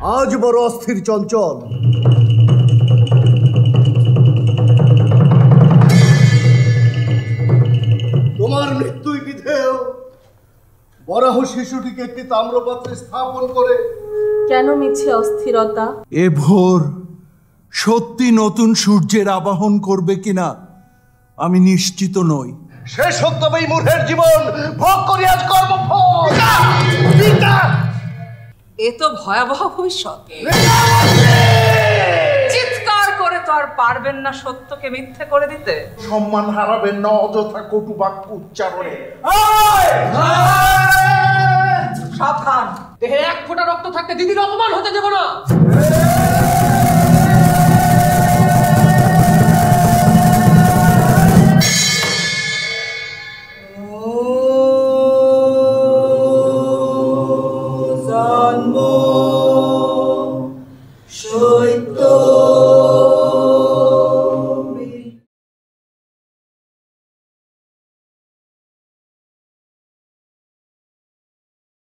আজ বড় অস্থির চঞ্চল। তোমার মৃত্যুই বিধেয়। বরাহ শিশুটিকে একটি তাম্রপাত্রে স্থাপন করে। কেন মিছে অস্থিরতা? এ ভোর সত্যি নতুন সূর্যের আবাহন করবে কিনা আমি নিশ্চিত নই। সে সত্যই মূঢ়ের জীবন ভোগ করি আজ কর্মফল। এ তো ভয়াবহ ভবিষ্যৎ। চিৎকার করে তো আর পারবেন না সত্যকে মিথ্যে করে দিতে। সম্মান হারাবেন না অযথা কটু বাক্য উচ্চারণে। সাবধান, দেহে এক ফোঁটা রক্ত থাকতে দিদির অপমান হতে দেব না।